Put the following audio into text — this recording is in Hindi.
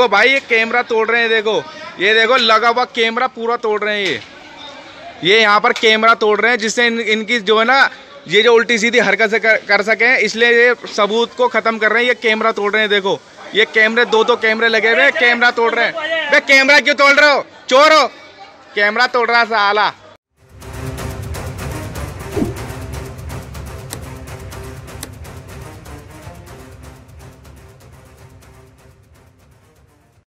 देखो भाई ये कैमरा तोड़ रहे हैं, देखो ये देखो लगा हुआ कैमरा पूरा तोड़ रहे हैं ये यहाँ पर कैमरा तोड़ रहे हैं जिससे इनकी जो है ना ये जो उल्टी सीधी हरकत कर सके, इसलिए ये सबूत को खत्म कर रहे हैं। ये कैमरा तोड़ रहे हैं, देखो ये कैमरे दो कैमरे लगे हुए हैं, कैमरा तोड़ रहे हैं। बे कैमरा क्यों तोड़ रहे हो, चोर हो, कैमरा तोड़ रहा साला।